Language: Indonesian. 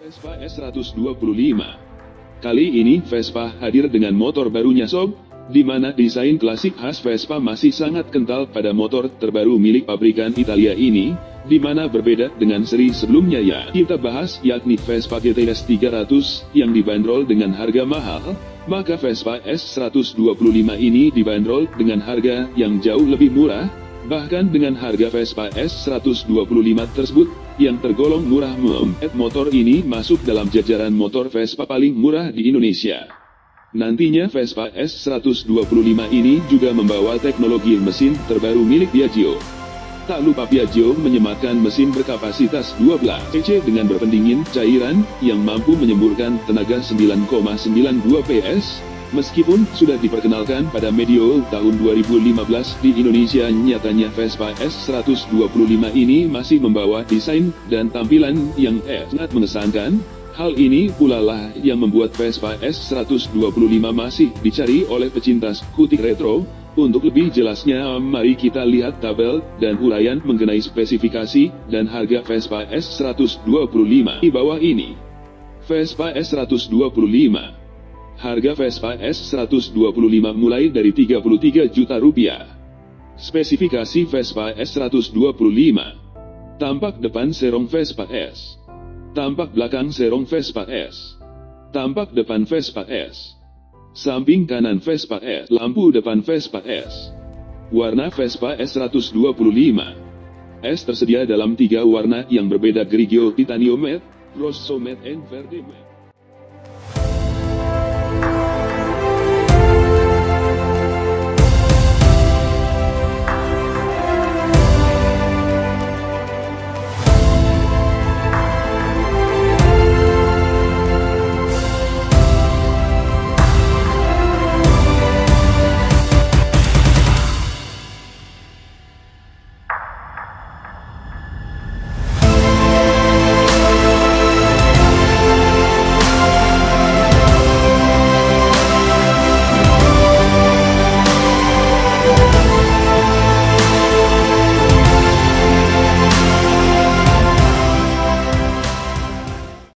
Vespa S125. Kali ini Vespa hadir dengan motor barunya sob, di mana desain klasik khas Vespa masih sangat kental pada motor terbaru milik pabrikan Italia ini, di mana berbeda dengan seri sebelumnya yang kita bahas yakni Vespa GTS 300 yang dibanderol dengan harga mahal, maka Vespa S125 ini dibanderol dengan harga yang jauh lebih murah. Bahkan dengan harga Vespa S125 tersebut, yang tergolong murah, motor ini masuk dalam jajaran motor Vespa paling murah di Indonesia. Nantinya Vespa S125 ini juga membawa teknologi mesin terbaru milik Piaggio. Tak lupa Piaggio menyematkan mesin berkapasitas 12 cc dengan berpendingin cairan yang mampu menyemburkan tenaga 9,92 PS. Meskipun sudah diperkenalkan pada medio tahun 2015 di Indonesia, nyatanya Vespa S125 ini masih membawa desain dan tampilan yang sangat mengesankan. Hal ini pula lah yang membuat Vespa S125 masih dicari oleh pecinta skutik retro. Untuk lebih jelasnya, mari kita lihat tabel dan uraian mengenai spesifikasi dan harga Vespa S125 di bawah ini. Vespa S125. Harga Vespa S125 mulai dari 33 juta rupiah. Spesifikasi Vespa S125. Tampak depan serong Vespa S. Tampak belakang serong Vespa S. Tampak depan Vespa S. Samping kanan Vespa S. Lampu depan Vespa S. Warna Vespa S125. S tersedia dalam 3 warna yang berbeda: grigio, titanium matte, rosso matte, and verde matte.